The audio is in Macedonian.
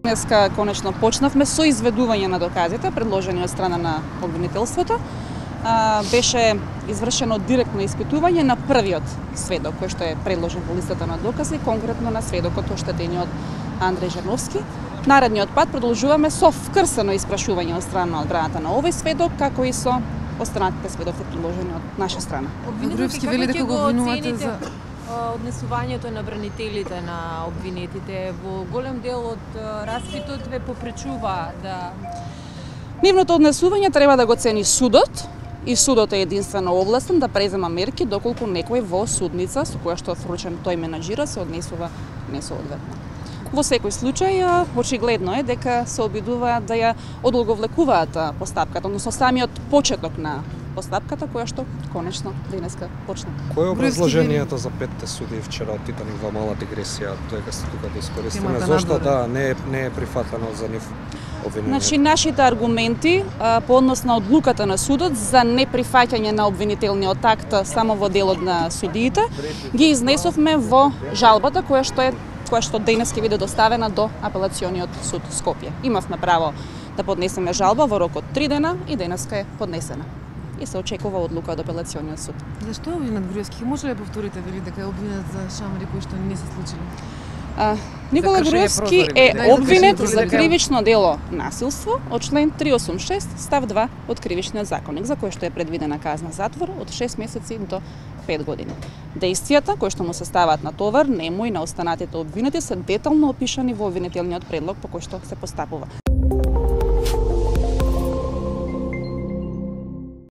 Днеска конечно почнавме со изведување на доказите предложени од страна на обвинителството. Беше извршено директно испитување на првиот сведок кој што е предложен во листата на докази, конкретно на сведокот оштетениот Андреј Жерновски. Наредниот пат продолжуваме со вкрсено испрашување од страна на одбраната на овој сведок, како и со останатите сведоци предложени од наша страна. Груевски вели дека го обвинувате за однесувањето на бранителите на обвинетите. Во голем дел од распитот ве попречува да... Нивното однесување треба да го цени судот, и судот е единствено овластен да презема мерки доколку некој во судница со која што е вручен тој менаџира се однесува несоодветно. Во секој случај, очигледно е дека се обидуваат да ја одолговлекуваат постапката, односно самиот почеток на постапката која што конечно денеска почна. Кој е образложението за 5 судии вчера од Титаник во мала дигресија, дека сте тука да искористиме? Зошто не е прифатено за нив обвинението? Значи нашите аргументи по однос на одлуката на судот за неприфаќање на обвинителниот акт само во делот на судиите ги изнесовме во жалбата која што денес ќе биде доставена до апелациониот суд Скопје. Имавме право да поднесеме жалба во рок од 3 дена и денеска е поднесена. И се очекува одлука од апелациониот суд. Зашто е обвинет Груевски? Може ли да повторите вели дека е обвинет за шамари кои што не се случили? Никола Груевски е обвинет за кривично дело насилство од член 386 став 2 од Кривичниот законник, за кој што е предвидена казна затвор од 6 месеци до 5 години. Дејствијата кои што му се ставаат на товар, нему и на останатите обвинети се детално опишани во обвинителниот предлог по кој што се постапува.